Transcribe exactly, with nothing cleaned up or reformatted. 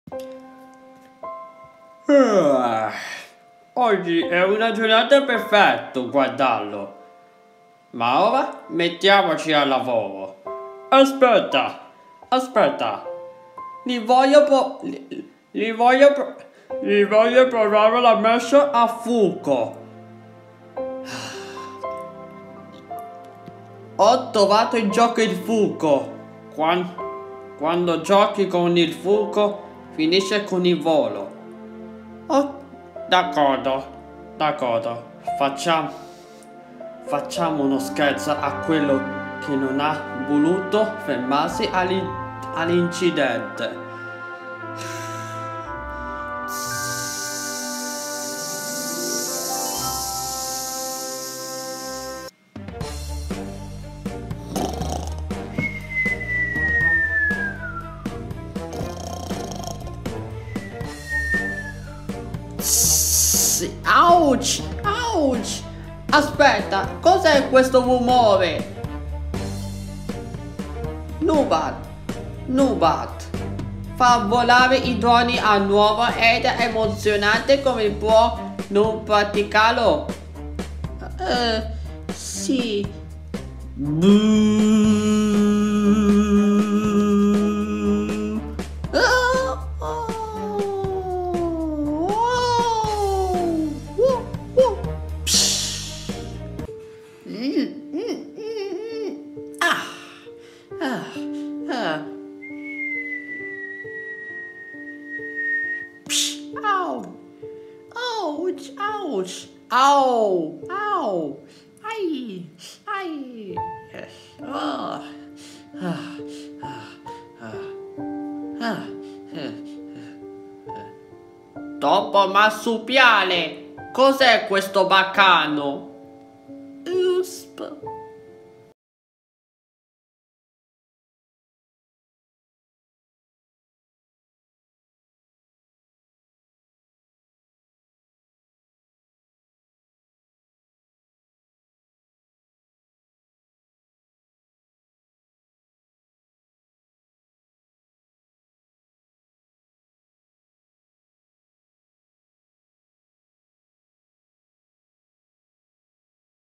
Ah, oggi è una giornata perfetta, guardarlo. Ma ora mettiamoci al lavoro. Aspetta, aspetta. Li voglio pro... Li, li voglio pro... Li voglio provare la messa a fuoco. Ho trovato il gioco il fuoco. Quando, quando giochi con il fuoco, finisce con il volo. Oh, d'accordo, d'accordo. Facciamo, facciamo uno scherzo a quello che non ha voluto fermarsi all'incidente. Ouch! Ouch! Aspetta, cos'è questo rumore? Nubat! Nubat! Fa volare i droni a nuovo ed è emozionante come può non praticarlo? Uh, sì. Ouch, ouch, ow, ow, ai, ai, oh. Ah, ah, ah, ah. Troppo marsupiale, cos'è questo baccano? Usp.